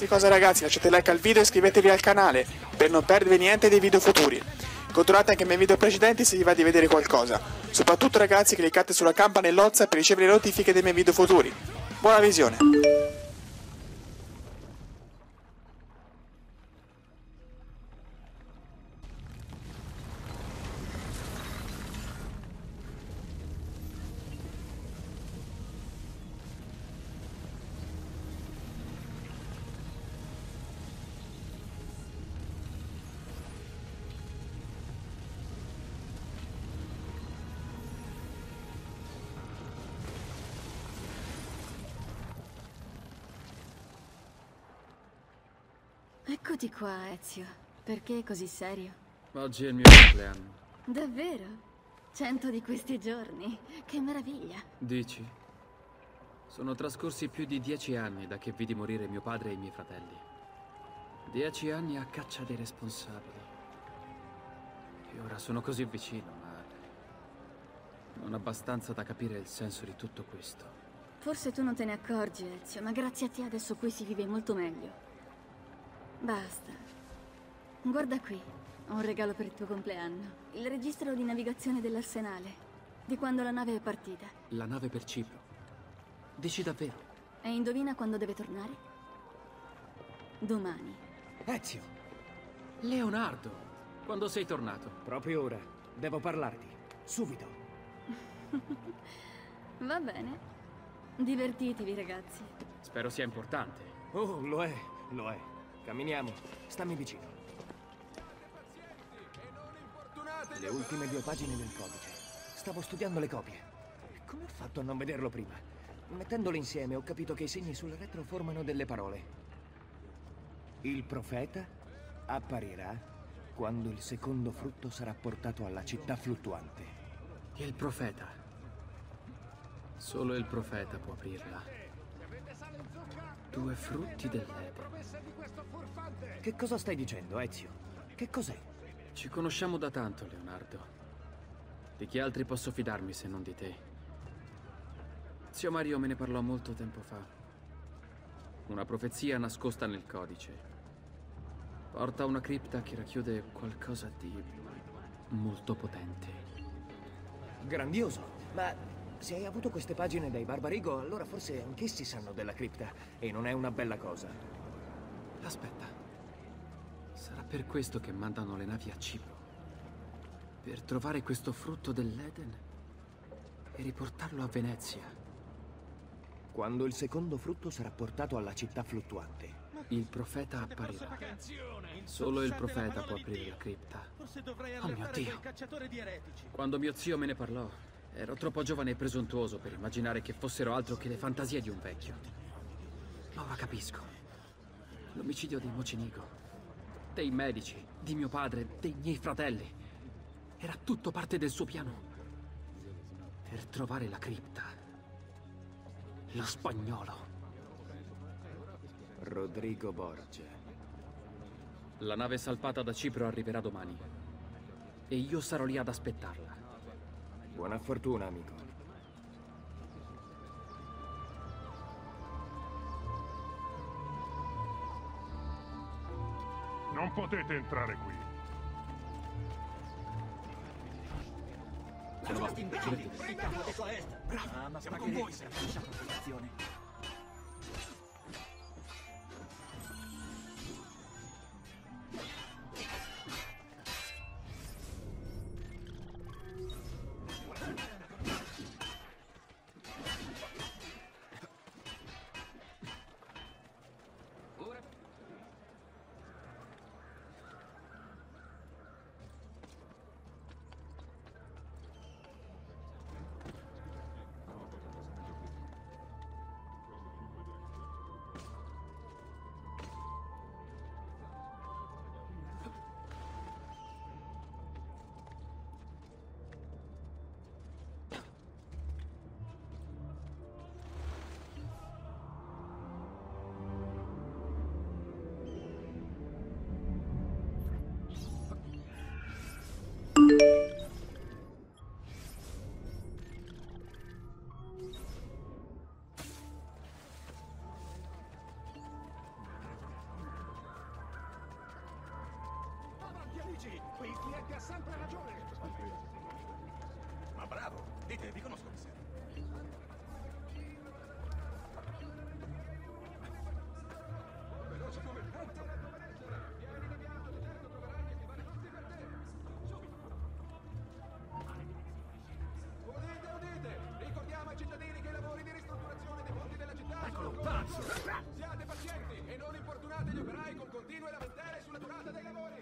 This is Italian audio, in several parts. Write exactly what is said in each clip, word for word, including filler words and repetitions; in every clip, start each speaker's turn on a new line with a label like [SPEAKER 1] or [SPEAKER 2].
[SPEAKER 1] qualsiasi cosa ragazzi, lasciate like al video e iscrivetevi al canale per non perdervi niente dei video futuri. Controllate anche i miei video precedenti se vi va di vedere qualcosa. Soprattutto ragazzi, cliccate sulla campanellozza per ricevere le notifiche dei miei video futuri. Buona visione!
[SPEAKER 2] Eccoti qua, Ezio. Perché così serio?
[SPEAKER 3] Oggi è il mio compleanno.
[SPEAKER 2] Davvero? Cento di questi giorni? Che meraviglia!
[SPEAKER 3] Dici? Sono trascorsi più di dieci anni da che vidi morire mio padre e i miei fratelli. Dieci anni a caccia dei responsabili. E ora sono così vicino, ma non abbastanza da capire il senso di tutto questo.
[SPEAKER 2] Forse tu non te ne accorgi, Ezio, ma grazie a te adesso qui si vive molto meglio. Basta. Guarda qui, ho un regalo per il tuo compleanno. Il registro di navigazione dell'arsenale, di quando la nave è partita.
[SPEAKER 3] La nave per Cipro? Dici davvero?
[SPEAKER 2] E indovina quando deve tornare? Domani.
[SPEAKER 4] Ezio!
[SPEAKER 3] Leonardo! Quando sei tornato?
[SPEAKER 4] Proprio ora. Devo parlarti. Subito.
[SPEAKER 2] Va bene. Divertitevi, ragazzi.
[SPEAKER 3] Spero sia importante.
[SPEAKER 4] Oh, lo è, lo è. Camminiamo. Stammi vicino. Le ultime due pagine del codice. Stavo studiando le copie. Come ho fatto a non vederlo prima? Mettendole insieme ho capito che i segni sul retro formano delle parole. Il profeta apparirà quando il secondo frutto sarà portato alla città fluttuante.
[SPEAKER 3] Il profeta. Solo il profeta può aprirla. Due frutti dell'Eden.
[SPEAKER 4] Che cosa stai dicendo, Ezio? Che cos'è?
[SPEAKER 3] Ci conosciamo da tanto, Leonardo. Di chi altri posso fidarmi se non di te? Zio Mario me ne parlò molto tempo fa. Una profezia nascosta nel codice. Porta a una cripta che racchiude qualcosa di molto potente.
[SPEAKER 4] Grandioso! Ma se hai avuto queste pagine dai Barbarigo, allora forse anch'essi sanno della cripta. E non è una bella cosa.
[SPEAKER 3] Aspetta. Sarà per questo che mandano le navi a Cipro. Per trovare questo frutto dell'Eden e riportarlo a Venezia.
[SPEAKER 4] Quando il secondo frutto sarà portato alla città fluttuante.
[SPEAKER 3] Il profeta apparirà. Solo il profeta può aprire la cripta.
[SPEAKER 4] Oh mio Dio!
[SPEAKER 3] Quando mio zio me ne parlò, ero troppo giovane e presuntuoso per immaginare che fossero altro che le fantasie di un vecchio. Ma ora capisco. L'omicidio di Mocenigo, dei medici, di mio padre, dei miei fratelli. Era tutto parte del suo piano. Per trovare la cripta. Lo spagnolo.
[SPEAKER 4] Rodrigo Borgia.
[SPEAKER 3] La nave salpata da Cipro arriverà domani. E io sarò lì ad aspettarla.
[SPEAKER 4] Buona fortuna, amico.
[SPEAKER 5] Non potete entrare qui.
[SPEAKER 6] Bravo, siamo con voi. Lasciate protezione. Luigi, il cliente ha sempre ragione. Ma bravo, dite, vi conosco di sé. Veloce come il vento. Vieni da viaggio, certo troverai che ti vale tutti per te. Udite, udite! Ricordiamo ai cittadini che i lavori di ristrutturazione dei ponti della città sono pazzo! Siate pazienti e non importunate gli operai con continue lamentele sulla durata dei lavori!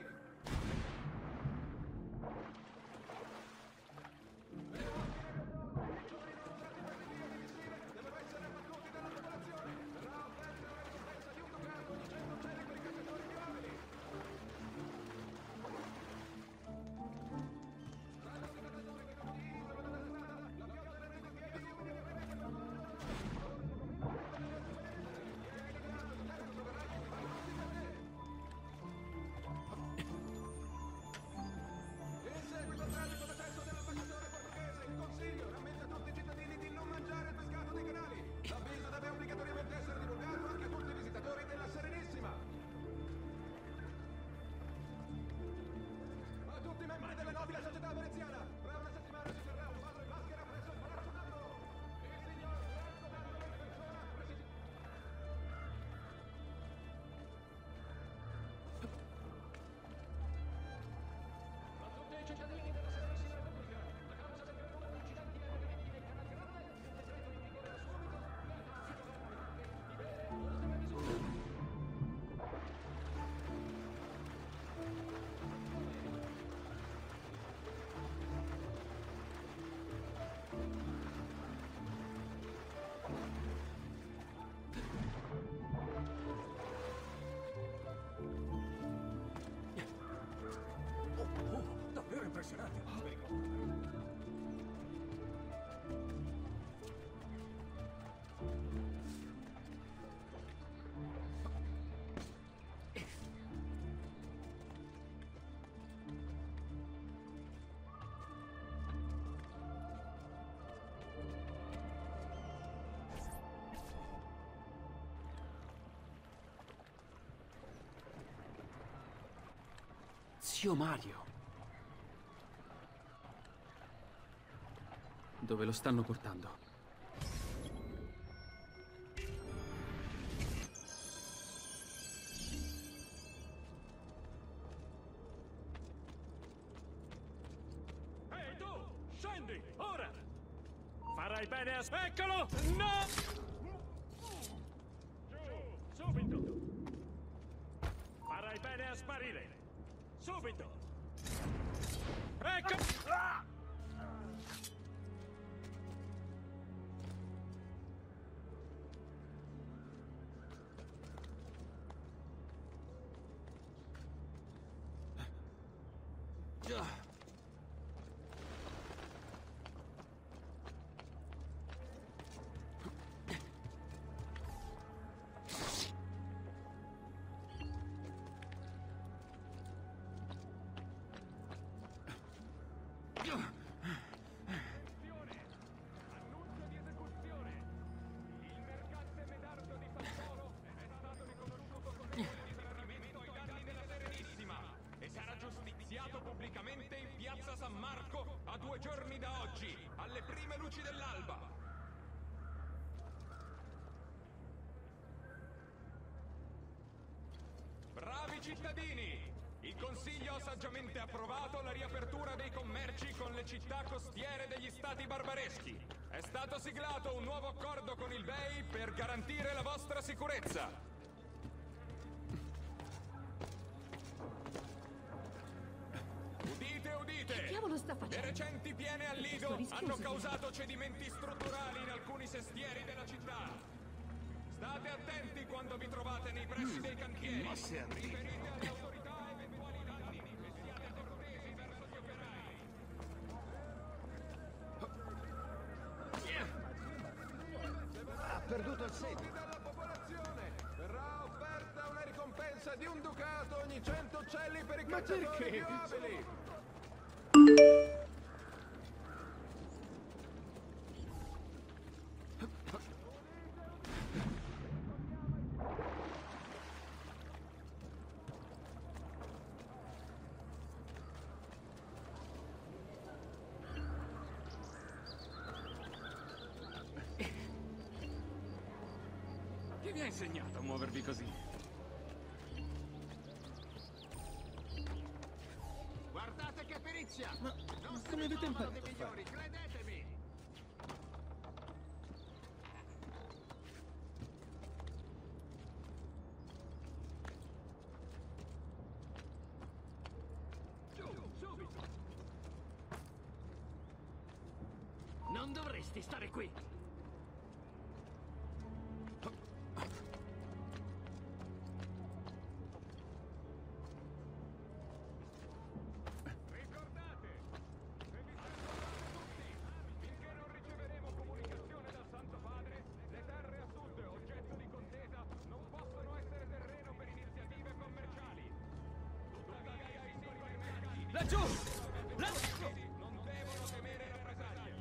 [SPEAKER 6] Devono essere abbattuti dalla popolazione! Verrà offerta una ricompensa di un ducato di cento uccelli per i cacciatori di uomini! In seguito al tragico decesso dell'ambasciatore portoghese, il Consiglio rammenta a tutti i cittadini di non mangiare il pescato dei canali. L'avviso deve obbligatoriamente essere divulgato anche a tutti i visitatori della Serenissima. A tutti i membri della nobile società veneziana, fra una settimana si terrà un ballo in maschera presso il Palazzo d'Arno. Il signor Franco D'Arno in persona preside... A tutti i cittadini della Serenissima Repubblica, a causa del gran numero di incidenti aerei nei canali canale, il decreto in vigore da subito, di bere con estreme misure.
[SPEAKER 4] Davvero impressionante.
[SPEAKER 3] Zio Mario. Dove lo stanno portando?
[SPEAKER 7] Ehi tu! Scendi! Ora! Farai bene a... Eccolo! No! Giù! Subito! Farai bene a sparire! Subito! Ecco! Ah! Annuncio di esecuzione! Il mercante Medardo di Fazzolo è stato riconosciuto colpevole di tradimento ai danni della Serenissima e sarà giustiziato pubblicamente in piazza San Marco a due giorni da oggi, alle prime luci dell'alba. Bravi cittadini! Il Consiglio ha saggiamente approvato la riapertura dei commerci con le città costiere degli stati barbareschi. È stato siglato un nuovo accordo con il B E I per garantire la vostra sicurezza. Udite, udite!
[SPEAKER 2] Che diavolo sta
[SPEAKER 7] Le
[SPEAKER 2] facendo?
[SPEAKER 7] recenti piene al Lido
[SPEAKER 2] Sto rischioso.
[SPEAKER 7] hanno causato cedimenti strutturali in alcuni sestieri della città. State attenti quando vi trovate nei pressi dei cantieri. Riferite alle autorità eventuali danni e siate cortesi verso gli operai.
[SPEAKER 4] Ha perduto il segno.
[SPEAKER 6] Dalla popolazione verrà offerta una ricompensa di un ducato ogni cento uccelli per i cacciatori più abili. Chi vi ha insegnato a muovervi così?
[SPEAKER 7] Guardate che perizia!
[SPEAKER 3] Ma
[SPEAKER 7] Non se
[SPEAKER 3] come
[SPEAKER 7] ne
[SPEAKER 3] avete
[SPEAKER 7] trovano
[SPEAKER 3] imparato
[SPEAKER 7] dei
[SPEAKER 3] a fare?
[SPEAKER 7] migliori, credetemi!
[SPEAKER 6] Giù, subito!
[SPEAKER 8] Non dovresti stare qui!
[SPEAKER 7] Ricordate, se vi servono tutti, finché non riceveremo comunicazione dal Santo Padre, le terre a sud, oggetto di contesa, non possono essere terreno per iniziative commerciali. Tuttavia i singoli mercati
[SPEAKER 3] Laggiù! Laggiù!
[SPEAKER 7] non devono temere rappresaglie.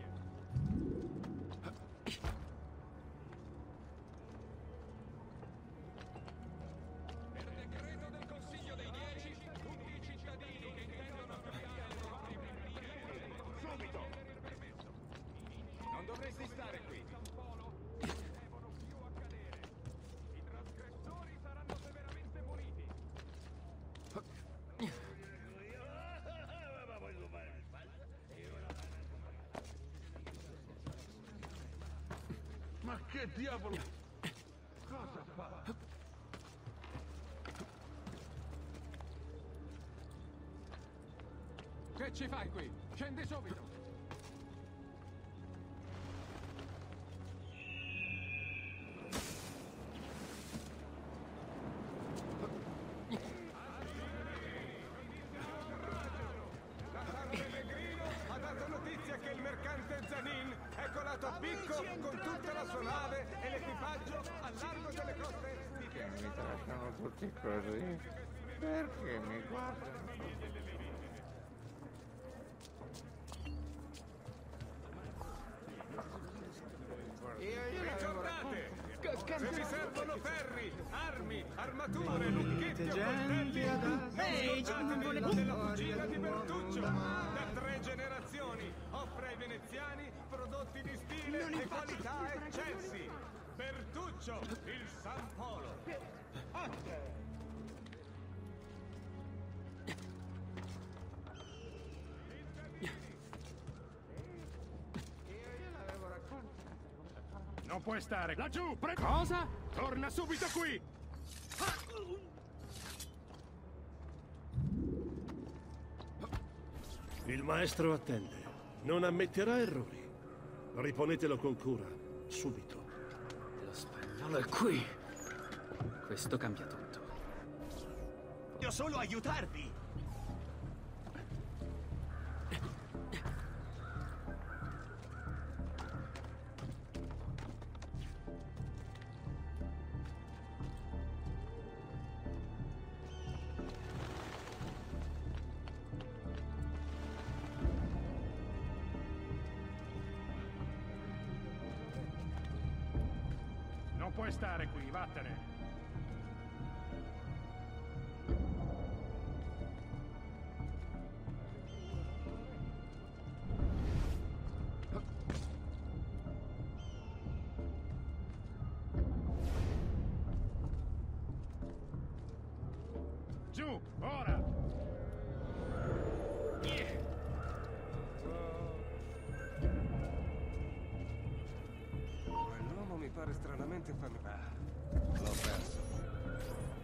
[SPEAKER 7] Per decreto del Consiglio dei Dieci, tutti i cittadini che intendono cambiare le proprie subito! Non dovresti stare qui. San Polo devono più accadere. I trasgressori saranno severamente puniti.
[SPEAKER 5] Ma che diavolo? Cosa fa?
[SPEAKER 6] Che ci fai qui? Scendi subito!
[SPEAKER 7] La San Pellegrino ha dato notizia che il mercante Zanin è colato a picco con tutta la sua nave e l'equipaggio al largo delle coste estiche.
[SPEAKER 9] Mi trattano tutti così? Perché mi guardano così?
[SPEAKER 7] Ricordate, se vi servono ferri, armi, armature, lucchetti o coltelli,
[SPEAKER 2] Ehi, c'è un vole-
[SPEAKER 7] scordatevi della cucina di Bertuccio. Da tre generazioni offre ai veneziani prodotti di stile e qualità eccessi. Bertuccio, il San Polo.
[SPEAKER 5] Non puoi stare laggiù! Pre- Cosa? Torna subito qui!
[SPEAKER 10] Il maestro attende. Non ammetterà errori. Riponetelo con cura, subito.
[SPEAKER 3] Lo spagnolo è qui. Questo cambia tutto.
[SPEAKER 8] Voglio solo aiutarvi!
[SPEAKER 5] Non puoi stare qui, vattene! Giù, ora!
[SPEAKER 7] Quell'uomo mi pare stranamente familiare. L'ho perso.